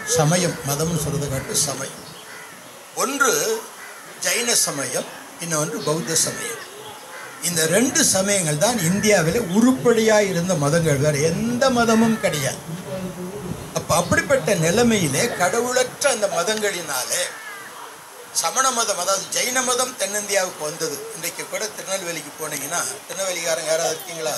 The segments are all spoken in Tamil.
சமயம், மதம்னு சொல்கிறத காட்டு சமயம். ஒன்று ஜைன சமயம், இன்னொன்று பௌத்த சமயம். இந்த 2 சமயங்கள் தான் இந்தியாவில் உருப்படியாக இருந்த மதங்கள், வேறு எந்த மதமும் கிடையாது. அப்போ அப்படிப்பட்ட நிலைமையிலே கடவுளற்ற அந்த மதங்களினாலே சமண மதம், அதாவது ஜைன மதம் தென்னிந்தியாவுக்கு வந்தது. இன்றைக்கு கூட திருநெல்வேலிக்கு போனீங்கன்னா, திருநெல்வேலிக்காரங்க யாராவது இருக்கீங்களா?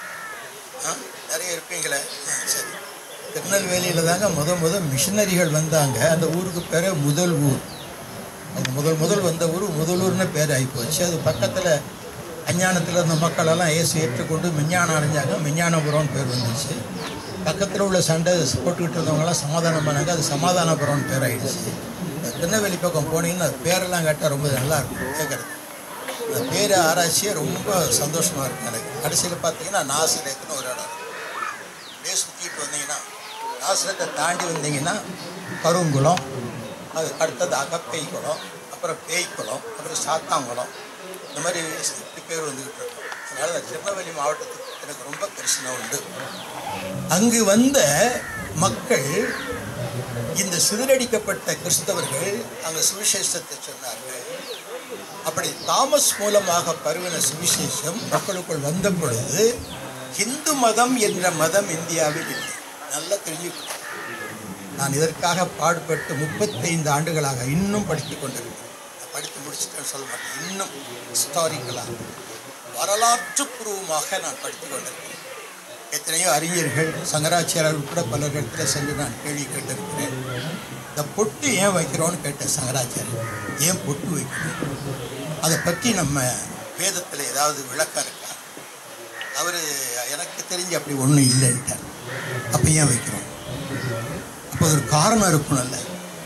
நிறைய இருப்பீங்களே. சரி, திருநெல்வேலியில் தாங்க முதல் மிஷினரிகள் வந்தாங்க. அந்த ஊருக்கு பேர் முதல் ஊர். அது முதல் வந்த ஊர் முதலூர்னு பேர் ஆகிப்போச்சு. அது பக்கத்தில் அஞ்ஞானத்தில் இருந்த மக்களெல்லாம் இயேசு ஏற்றுக்கொண்டு மெஞ்ஞானம் அடைஞ்சாங்க, மெஞ்ஞானபுரம்னு பேர் வந்துச்சு. பக்கத்தில் உள்ள சண்டை போட்டுக்கிட்டு இருந்தவங்களாம் சமாதானம் பண்ணாங்க, அது சமாதானபுரம்னு பேர் ஆகிடுச்சு. திருநெல்வேலி பக்கம் போனீங்கன்னா அது பேரெல்லாம் கேட்டால் ரொம்ப நல்லாயிருக்கும் கேட்குறது. அந்த பேர் ஆராய்ச்சியே ரொம்ப சந்தோஷமாக இருக்கும் எனக்கு. கடைசியில் பார்த்தீங்கன்னா நாசரேத்துன்னு ஒரு இடம் அப்படியே சுற்றிட்டு வந்தீங்கன்னா, நாசரத்தை தாண்டி வந்தீங்கன்னா கருங்குளம், அது அடுத்தது அகப்பை குளம், அப்புறம் பேய்க்குளம், அப்புறம் சாத்தாங்குளம், இந்த மாதிரி பேர் வந்துக்கிட்டு இருக்கும். அதனால் திருநெல்வேலி மாவட்டத்துக்கு எனக்கு ரொம்ப கரிசனை உண்டு. அங்கு வந்த மக்கள், இந்த சிதறடிக்கப்பட்ட கிறிஸ்தவர்கள் அங்கே சுவிசேஷத்தை சொன்னார்கள். அப்படி தாமஸ் மூலமாக பரவின சுவிசேஷம் மக்களுக்குள் வந்த பொழுது இந்து மதம் என்ற மதம் இந்தியாவில் இல்லை. நல்லா தெரிஞ்சுக்கணும். நான் இதற்காக பாடுபட்டு 35 ஆண்டுகளாக இன்னும் படித்து கொண்டிருக்கிறேன். படித்து முடிச்சுட்டேன்னு சொல்ல மாட்டேன், இன்னும் ஹிஸ்டாரிக்கலாக வரலாற்று பூர்வமாக நான் படித்து கொண்டிருக்கிறேன். எத்தனையோ அறிஞர்கள், சங்கராச்சாரியர்கள் கூட பல இடத்துல சென்று நான் கேள்வி கேட்டிருக்கிறேன். இந்த பொட்டு ஏன் வைக்கிறோன்னு கேட்டேன் சங்கராச்சாரியர். ஏன் பொட்டு வைக்கணும், அதை பற்றி நம்ம வேதத்தில் ஏதாவது விளக்கம் இருக்கா? அவர் எனக்கு தெரிஞ்சு அப்படி ஒன்றும் இல்லைன்ட்டார். அப்போ ஏன் வைக்கிறோம்? அப்போ ஒரு காரணம் இருக்கணும்ல.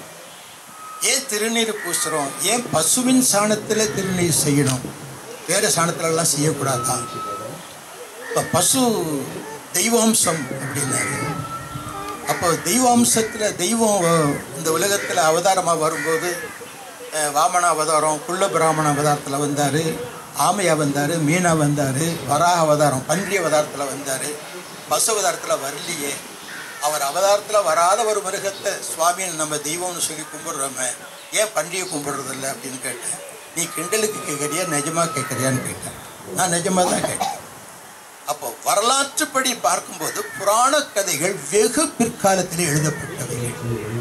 ஏன் திருநீர் பூசுகிறோம்? ஏன் பசுவின் சாணத்தில் திருநீர் செய்யணும், வேறு சாணத்திலெல்லாம் செய்யக்கூடாதா? இப்போ பசு தெய்வாம்சம் அப்படின்னாரு. அப்போ தெய்வாம்சத்தில் தெய்வம் இந்த உலகத்தில் அவதாரமாக வரும்போது வாமன அவதாரம், குள்ள பிராமண அவதாரத்தில் வந்தார், ஆமையா வந்தார், மீனா வந்தார், வராக அவதாரம் பன்றி அவதாரத்தில் வந்தார். பசு அவதாரத்தில் வரலையே. அவர் அவதாரத்தில் வராத ஒரு மிருகத்தை சுவாமின்னு நம்ம தெய்வம்னு சொல்லி கும்பிடுறோமே, ஏன் பன்றியை கும்பிடுறதில்ல அப்படின்னு கேட்டேன். நீ கிண்டலுக்கு கேட்குறியா நிஜமாக கேட்குறியான்னு கேட்டேன். நான் நிஜமாக தான் கேட்டேன். அப்போ வரலாற்றுப்படி பார்க்கும்போது புராண கதைகள் வெகு பிற்காலத்தில் எழுதப்பட்டவைகள்.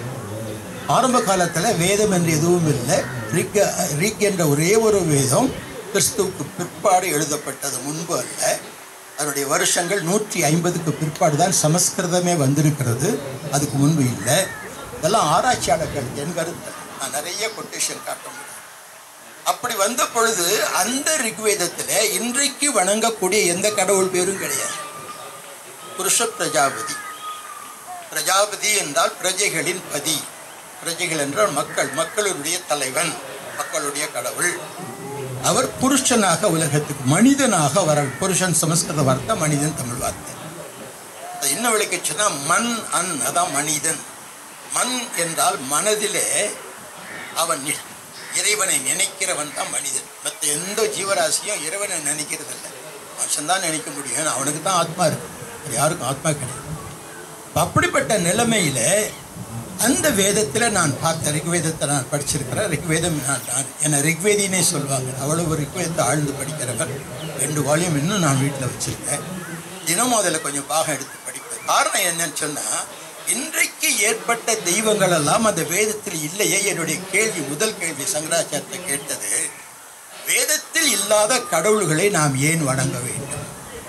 ஆரம்ப காலத்தில் வேதம் என்று எதுவும் இல்லை. ரிக் என்ற ஒரே ஒரு வேதம் கிறிஸ்துவுக்கு பிற்பாடு எழுதப்பட்டது, முன்பு அல்ல. அதனுடைய வருஷங்கள் 150க்கு பிற்பாடு தான் சமஸ்கிருதமே வந்திருக்கிறது, அதுக்கு முன்பு இல்லை. இதெல்லாம் ஆராய்ச்சியாளர்கள் என் கருத்து. நான் நிறைய கொட்டேஷன் காட்ட முடியும். அப்படி வந்த பொழுது அந்த ரிக்வேதத்தில் இன்றைக்கு வணங்கக்கூடிய எந்த கடவுள் பேரும் கிடையாது. புருஷ பிரஜாபதி. பிரஜாபதி என்றால் பிரஜைகளின் பதி. பிரஜைகள் என்றால் மக்கள், மக்களுடைய தலைவன், மக்களுடைய கடவுள். அவர் புருஷனாக உலகத்துக்கு மனிதனாக வர. புருஷன் சமஸ்கிருத வார்த்தை, மனிதன் தமிழ் வார்த்தை. அது என்ன விளக்கிச்சுன்னா மண் அன், அதான் மனிதன். மண் என்றால் மனதிலே அவன் இறைவனை நினைக்கிறவன் தான் மனிதன். மற்ற எந்த ஜீவராசியும் இறைவனை நினைக்கிறது இல்லை. மனுஷன்தான் நினைக்க முடியும், அவனுக்கு தான் ஆத்மா இருக்கு, யாருக்கும் ஆத்மா கிடையாது. அப்படிப்பட்ட நிலைமையில் அந்த வேதத்தில் நான் பார்த்த ரிக்வேதத்தை நான் படிச்சிருக்கிறேன். ரிக்வேதம் என்னை ரிக்வேதினே சொல்லுவாங்க. அவ்வளவு ரிக்வேதத்தை ஆழ்ந்து படிக்கிறவர். 2 வால்யூம் இன்னும் நான் வீட்டில் வச்சுருக்கேன். தினமும் அதில் கொஞ்சம் பாகம் எடுத்து படிப்பேன். காரணம் என்னன்னு சொன்னால், இன்றைக்கு ஏற்பட்ட தெய்வங்கள் எல்லாம் அந்த வேதத்தில் இல்லையே. என்னுடைய கேள்வி, முதல் கேள்வி சங்கராச்சாரியத்தை கேட்டது, வேதத்தில் இல்லாத கடவுள்களை நாம் ஏன் வணங்க வேண்டும்?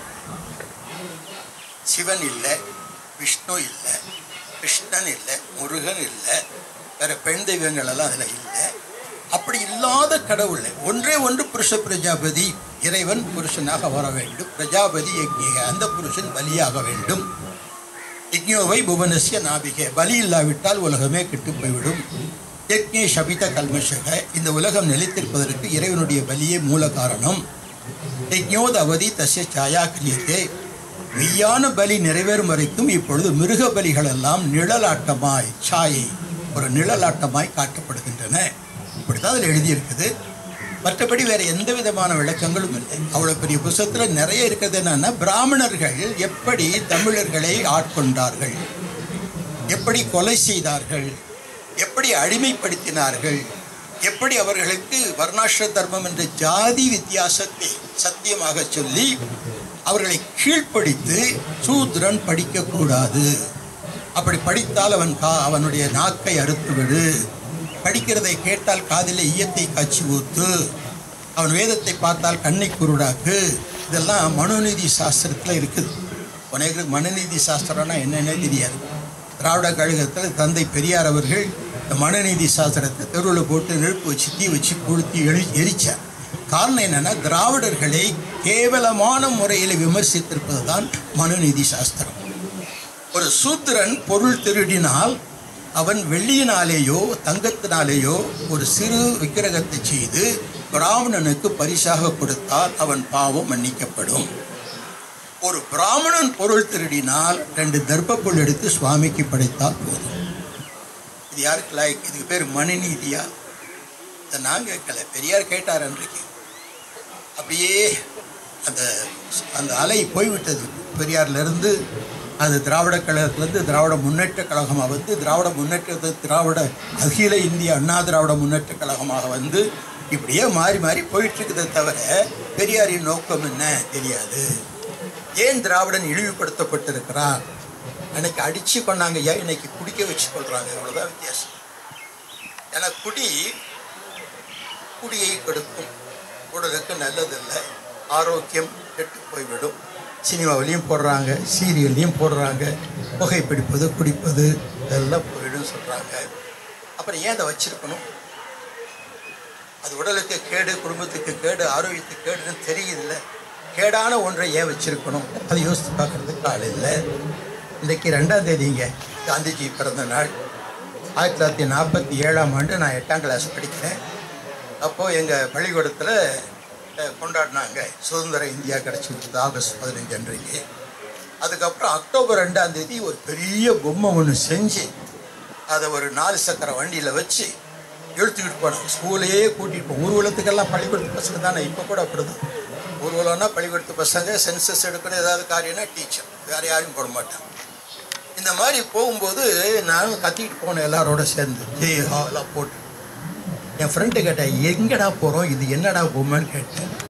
சிவன் இல்லை, விஷ்ணு இல்லை, கிருஷ்ணன் இல்லை, முருகன் இல்லை, வேறு பெண் தெய்வங்கள் எல்லாம் அதில் இல்லை. அப்படி இல்லாத கடவுள் ஒன்றே ஒன்று புருஷ பிரஜாபதி. இறைவன் புருஷனாக வர வேண்டும். பிரஜாபதி யக்ஞிக, அந்த புருஷன் பலியாக வேண்டும். யக்ஞோவை புவனஸ்ய நாபிகே, பலி இல்லாவிட்டால் உலகமே கெட்டு போய்விடும். யக்ஞே சபித கல்மஷக, இந்த உலகம் நிலைத்திருப்பதற்கு இறைவனுடைய பலியே மூல காரணம். யக்ஞோத அவதி தஸ்ய சாயா கிரியத்தே, மெய்யான பலி நிறைவேறும் வரைக்கும் இப்பொழுது மிருக பலிகள் எல்லாம் நிழலாட்டமாய், சாயை ஒரு நிழலாட்டமாய் காட்டப்படுகின்றன. இப்படித்தான் அதில் எழுதியிருக்குது. மற்றபடி வேறு எந்த விதமான விளக்கங்களும் இல்லை. அவ்வளோ பெரிய புத்தகத்தில் நிறைய இருக்கிறது. என்னன்னா, பிராமணர்கள் எப்படி தமிழர்களை ஆட்கொண்டார்கள், எப்படி கொலை செய்தார்கள், எப்படி அடிமைப்படுத்தினார்கள், எப்படி அவர்களுக்கு வர்ணாசிர தர்மம் என்ற ஜாதி வித்தியாசத்தை சத்தியமாக சொல்லி அவர்களை கீழ்ப்படுத்தி சூத்ரன் படிக்கக்கூடாது, அப்படி படித்தால் அவனுடைய நாக்கை அறுத்துவிடு, படிக்கிறதை கேட்டால் காதில் ஈயத்தை காய்ச்சி ஊத்து, அவன் வேதத்தை பார்த்தால் கண்ணை குருடாக்கு. இதெல்லாம் மனுநீதி சாஸ்திரத்தில் இருக்குது. உனக்கு மனுநீதி சாஸ்திரம்னா என்னென்ன தெரியாது. திராவிட கழகத்தில் தந்தை பெரியார் அவர்கள் இந்த மனுநீதி சாஸ்திரத்தை தெருவில் போட்டு நெருப்பு வச்சு தீ வச்சு கொளுத்தி எரிச்சார். காரணம் என்னென்னா, திராவிடர்களை கேவலமான முறையில் விமர்சித்திருப்பது தான் மனுநீதி சாஸ்திரம். ஒரு சூத்திரன் பொருள் திருடினால் அவன் வெள்ளியினாலேயோ தங்கத்தினாலேயோ ஒரு சிறு விக்கிரகத்தை செய்து பிராமணனுக்கு பரிசாக கொடுத்தால் அவன் பாவம் மன்னிக்கப்படும். ஒரு பிராமணன் பொருள் திருடினால் 2 தர்ப்பப்புல் எடுத்து சுவாமிக்கு படைத்தால் போதும். இது யாருக்கு லாய்க்கு? இதுக்கு பேர் மனுநீதியா? இதை நான் கேட்கல, பெரியார் கேட்டார் அன்றைக்கு. அப்படியே அந்த அலை போய்விட்டது. பெரியார்லேருந்து அது திராவிட கழகத்திலேருந்து திராவிட முன்னேற்ற கழகமாக வந்து, திராவிட அகில இந்திய அண்ணா திராவிட முன்னேற்ற கழகமாக வந்து இப்படியே மாறி மாறி போயிட்டுருக்குதே தவிர பெரியாரின் நோக்கம் என்ன தெரியாது. ஏன் திராவிடன் இழிவுபடுத்தப்பட்டிருக்கிறார்? அன்னைக்கு அடித்து கொண்டாங்க, ஏன் இன்னைக்கு குடிக்க வச்சு கொள்கிறாங்க, அவ்வளோதான் வித்தியாசம். ஏன்னா குடியை கெடுக்கும், உடலுக்கு நல்லதில்லை, ஆரோக்கியம் கெட்டு போய்விடும். சினிமாவிலையும் போடுறாங்க, சீரியல்லையும் போடுறாங்க, புகைப்பிடிப்பது குடிப்பது இதெல்லாம் போயிடும் சொல்கிறாங்க. அப்புறம் ஏன் அதை வச்சிருக்கணும்? அது உடலுக்கு கேடு, குடும்பத்துக்கு கேடு, ஆரோக்கியத்துக்கு கேடுன்னு தெரியுதில்ல. கேடான ஒன்றை ஏன் வச்சிருக்கணும்? அதை யோசித்து பார்க்குறதுக்கு ஆள் இல்லை. இன்றைக்கு 2ஆம் தேதிங்க காந்திஜி பிறந்த நாள். 1947ஆம் ஆண்டு நான் 8ஆம் கிளாஸ் படிக்கிறேன். அப்போது எங்கள் பள்ளிக்கூடத்தில் கொண்டாடினாங்க. சுதந்திர இந்தியா கிடச்சிருக்குது ஆகஸ்ட் 15 அன்றைக்கு. அதுக்கப்புறம் அக்டோபர் 2ஆம் தேதி ஒரு பெரிய பொம்மை ஒன்று செஞ்சு அதை ஒரு 4 சக்கர வண்டியில் வச்சு இழுத்துக்கிட்டு போனாங்க. ஸ்கூலையே கூட்டிகிட்டு போவோம். ஊர்வலத்துக்கெல்லாம் பள்ளிக்கூடத்து பசங்க தானே, இப்போ கூட அப்படி தான். ஊர்வலம்னா பள்ளிக்கூடத்து பசங்க, சென்சஸ் எடுக்கணும், ஏதாவது காரியம்னா டீச்சர், வேறு யாரையும் போட மாட்டாங்க. இந்த மாதிரி போகும்போது நானும் கத்திக்கிட்டு போனேன் எல்லாரோட சேர்ந்து. எல்லாம் போட்டு என் ஃப்ரெண்டு கேட்டேன், எங்கடா போகிறோம், இது என்னடா பொம்மைன்னு கேட்டேன்.